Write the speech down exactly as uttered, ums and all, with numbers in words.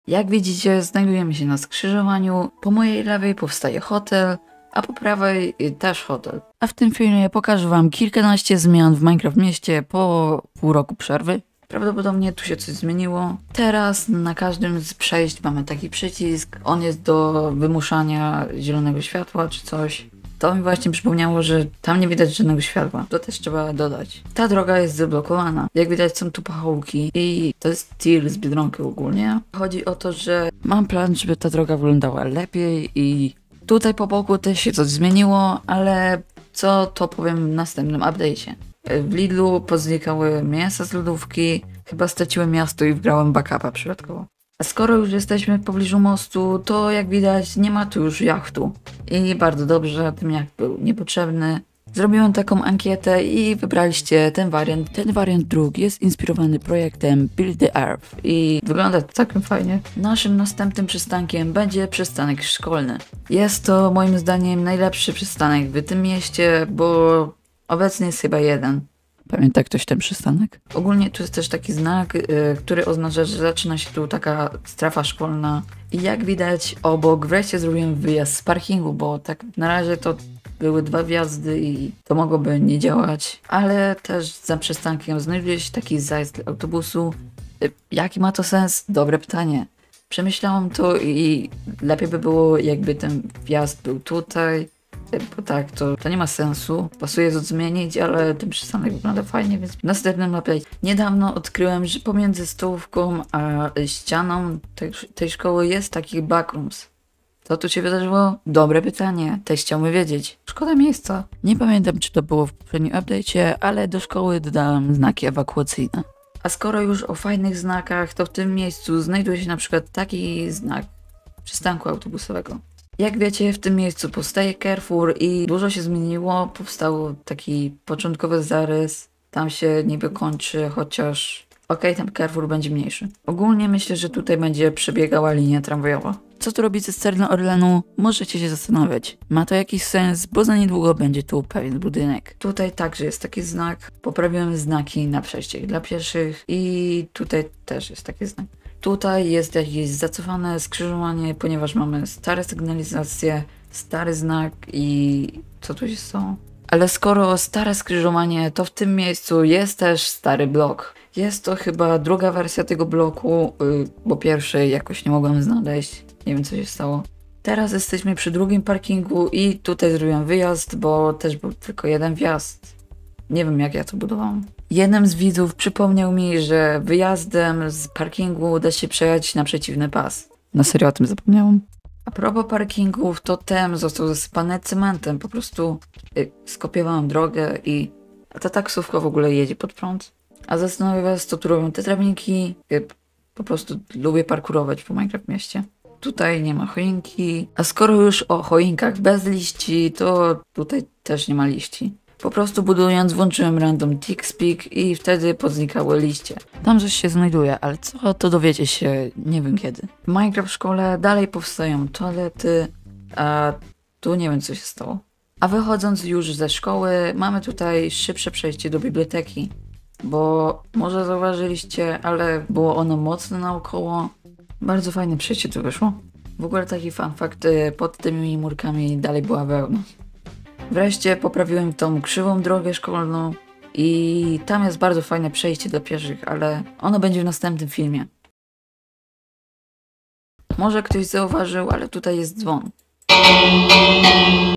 Jak widzicie, znajdujemy się na skrzyżowaniu. Po mojej lewej powstaje hotel, a po prawej też hotel. A w tym filmie pokażę wam kilkanaście zmian w Minecraft mieście po pół roku przerwy. Prawdopodobnie tu się coś zmieniło. Teraz na każdym z przejść mamy taki przycisk. On jest do wymuszania zielonego światła czy coś. To mi właśnie przypomniało, że tam nie widać żadnego światła. To też trzeba dodać. Ta droga jest zablokowana. Jak widać, są tu pachołki i to jest tir z Biedronki ogólnie. Chodzi o to, że mam plan, żeby ta droga wyglądała lepiej i tutaj po boku też się coś zmieniło, ale co to powiem w następnym update'cie. W Lidlu poznikały mięsa z lodówki, chyba straciłem miasto i wgrałem backupa przypadkowo. A skoro już jesteśmy w pobliżu mostu, to jak widać nie ma tu już jachtu. I bardzo dobrze, ten jacht był niepotrzebny. Zrobiłem taką ankietę i wybraliście ten wariant. Ten wariant drugi jest inspirowany projektem Build the Earth i wygląda to całkiem fajnie. Naszym następnym przystankiem będzie przystanek szkolny. Jest to moim zdaniem najlepszy przystanek w tym mieście, bo obecnie jest chyba jeden. Pamięta ktoś ten przystanek? Ogólnie tu jest też taki znak, yy, który oznacza, że zaczyna się tu taka strefa szkolna. I jak widać obok wreszcie zrobiłem wyjazd z parkingu, bo tak na razie to były dwa wjazdy i to mogłoby nie działać. Ale też za przystankiem znajduje się taki zajazd autobusu. Yy, jaki ma to sens? Dobre pytanie. Przemyślałam to i lepiej by było, jakby ten wjazd był tutaj. Bo tak, to, to nie ma sensu. Pasuje to zmienić, ale ten przystanek wygląda fajnie, więc w następnym update. Niedawno odkryłem, że pomiędzy stołówką a ścianą tej, tej szkoły jest taki backrooms. Co tu się wydarzyło? Dobre pytanie. Też chciałbym wiedzieć. Szkoda miejsca. Nie pamiętam, czy to było w poprzednim update'cie, ale do szkoły dodałem znaki ewakuacyjne. A skoro już o fajnych znakach, to w tym miejscu znajduje się na przykład taki znak przystanku autobusowego. Jak wiecie, w tym miejscu powstaje Carrefour i dużo się zmieniło. Powstał taki początkowy zarys. Tam się niby kończy, chociaż okej, okay, ten Carrefour będzie mniejszy. Ogólnie myślę, że tutaj będzie przebiegała linia tramwajowa. Co tu robi cysterna Orlenu? Możecie się zastanawiać. Ma to jakiś sens, bo za niedługo będzie tu pewien budynek. Tutaj także jest taki znak. Poprawiłem znaki na przejściach dla pieszych i tutaj też jest taki znak. Tutaj jest jakieś zacofane skrzyżowanie, ponieważ mamy stare sygnalizacje, stary znak i co tu się stało? Ale skoro stare skrzyżowanie, to w tym miejscu jest też stary blok. Jest to chyba druga wersja tego bloku, yy, bo pierwszej jakoś nie mogłem znaleźć. Nie wiem, co się stało. Teraz jesteśmy przy drugim parkingu i tutaj zrobiłem wyjazd, bo też był tylko jeden wjazd. Nie wiem, jak ja to budowałam. Jeden z widzów przypomniał mi, że wyjazdem z parkingu da się przejechać na przeciwny pas. Na serio o tym zapomniałam. A propos parkingów, to ten został zasypany cementem. Po prostu y, skopiowałam drogę i a ta taksówka w ogóle jedzie pod prąd. A zastanawia was, co tu robią te trawinki. Y, po prostu lubię parkurować po Minecraft mieście. Tutaj nie ma choinki. A skoro już o choinkach bez liści, to tutaj też nie ma liści. Po prostu budując włączyłem random TeamSpeak i wtedy poznikały liście. Tam coś się znajduje, ale co to dowiecie się nie wiem kiedy. W Minecraft w szkole dalej powstają toalety, a tu nie wiem co się stało. A wychodząc już ze szkoły mamy tutaj szybsze przejście do biblioteki. Bo może zauważyliście, ale było ono mocno naokoło. Bardzo fajne przejście tu wyszło. W ogóle taki fun fact, pod tymi murkami dalej była wełna. Wreszcie poprawiłem tą krzywą drogę szkolną i tam jest bardzo fajne przejście dla pieszych, ale ono będzie w następnym filmie. Może ktoś zauważył, ale tutaj jest dzwon.